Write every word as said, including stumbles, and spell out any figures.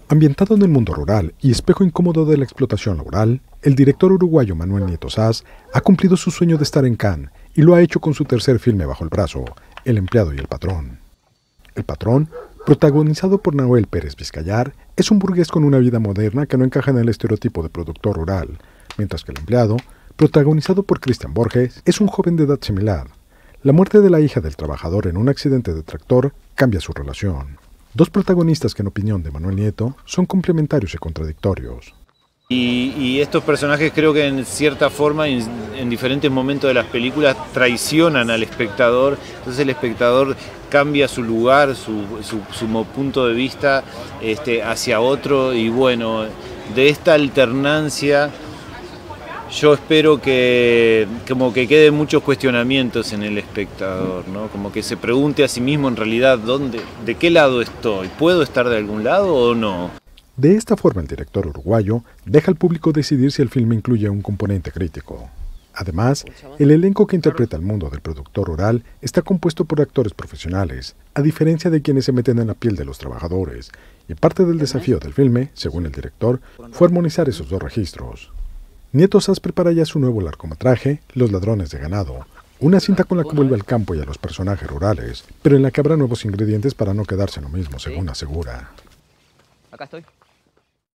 Ambientado en el mundo rural y espejo incómodo de la explotación laboral, el director uruguayo Manuel Nieto Saz ha cumplido su sueño de estar en Cannes y lo ha hecho con su tercer filme bajo el brazo, El empleado y el patrón. El patrón, protagonizado por Nahuel Pérez Vizcayar, es un burgués con una vida moderna que no encaja en el estereotipo de productor rural, mientras que el empleado, protagonizado por Cristian Borges, es un joven de edad similar. La muerte de la hija del trabajador en un accidente de tractor cambia su relación. Dos protagonistas que en opinión de Manuel Nieto son complementarios y contradictorios. Y, y estos personajes creo que en cierta forma, en, en diferentes momentos de las películas, traicionan al espectador, entonces el espectador cambia su lugar, su, su, su punto de vista este, hacia otro, y bueno, de esta alternancia yo espero que como que queden muchos cuestionamientos en el espectador, ¿no? Como que se pregunte a sí mismo en realidad dónde, de qué lado estoy, ¿puedo estar de algún lado o no? De esta forma el director uruguayo deja al público decidir si el filme incluye un componente crítico. Además, el elenco que interpreta el mundo del productor rural está compuesto por actores profesionales, a diferencia de quienes se meten en la piel de los trabajadores, y parte del desafío del filme, según el director, fue armonizar esos dos registros. Nieto Saz prepara ya su nuevo largometraje, Los ladrones de ganado, una cinta con la que vuelve al campo y a los personajes rurales, pero en la que habrá nuevos ingredientes para no quedarse en lo mismo, según asegura. Acá estoy.